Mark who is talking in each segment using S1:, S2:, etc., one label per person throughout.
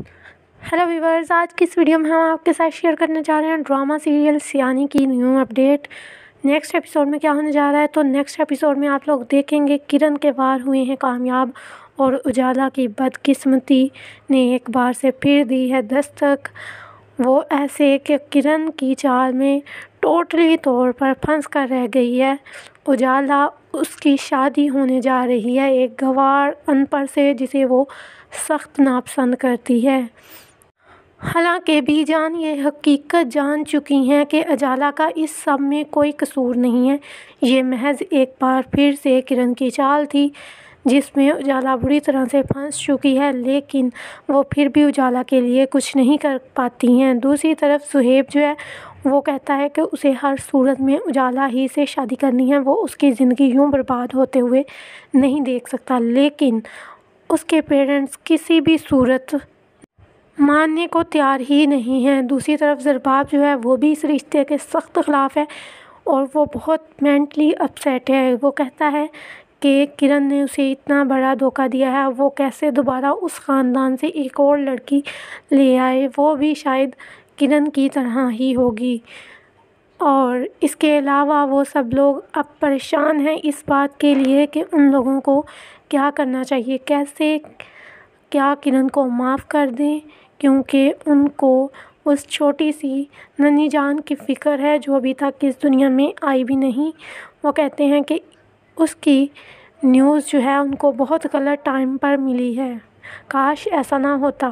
S1: Hello viewers, आज की इस वीडियो में हम आपके साथ शेयर करने जा रहे हैं ड्रामा सीरियल सियानी की न्यू अपडेट। नेक्स्ट एपिसोड में क्या होने जा रहा है, तो नेक्स्ट एपिसोड में आप लोग देखेंगे किरण के वार हुए हैं कामयाब और उजाला की बदकिस्मती ने एक बार से फिर दी है दस्तक। वो ऐसे कि किरण की चाल में टोटली तौर पर फंस कर रह गई है। उजाला उसकी शादी होने जा रही है एक गंवार अनपढ़ से जिसे वो सख्त नापसंद करती है। हालांकि बीजान ये हकीकत जान चुकी हैं कि उजाला का इस सब में कोई कसूर नहीं है। ये महज एक बार फिर से किरण की चाल थी जिसमें उजाला बुरी तरह से फंस चुकी है, लेकिन वो फिर भी उजाला के लिए कुछ नहीं कर पाती हैं। दूसरी तरफ सुहेब जो है वो कहता है कि उसे हर सूरत में उजाला ही से शादी करनी है। वो उसकी ज़िंदगी यूँ बर्बाद होते हुए नहीं देख सकता, लेकिन उसके पेरेंट्स किसी भी सूरत मानने को तैयार ही नहीं है। दूसरी तरफ ज़रबाब जो है वो भी इस रिश्ते के सख्त ख़िलाफ़ है और वो बहुत मेंटली अपसेट है। वो कहता है कि किरण ने उसे इतना बड़ा धोखा दिया है, वो कैसे दोबारा उस ख़ानदान से एक और लड़की ले आए, वो भी शायद किरण की तरह ही होगी। और इसके अलावा वो सब लोग अब परेशान हैं इस बात के लिए कि उन लोगों को क्या करना चाहिए, कैसे क्या किरण को माफ़ कर दें, क्योंकि उनको उस छोटी सी नन्ही जान की फ़िक्र है जो अभी तक इस दुनिया में आई भी नहीं। वो कहते हैं कि उसकी न्यूज़ जो है उनको बहुत गलत टाइम पर मिली है, काश ऐसा ना होता।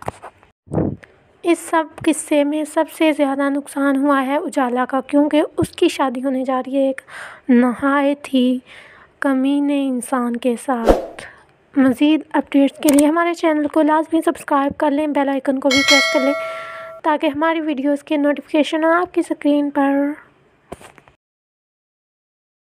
S1: इस सब किस्से में सबसे ज़्यादा नुकसान हुआ है उजाला का, क्योंकि उसकी शादी होने जा रही है एक नहायत ही कमीने इंसान के साथ। मज़ीद अपडेट्स के लिए हमारे चैनल को लाज़मी सब्सक्राइब कर लें, बेल आइकन को भी प्रेस कर लें ताकि हमारी वीडियोस के नोटिफिकेशन आपकी स्क्रीन पर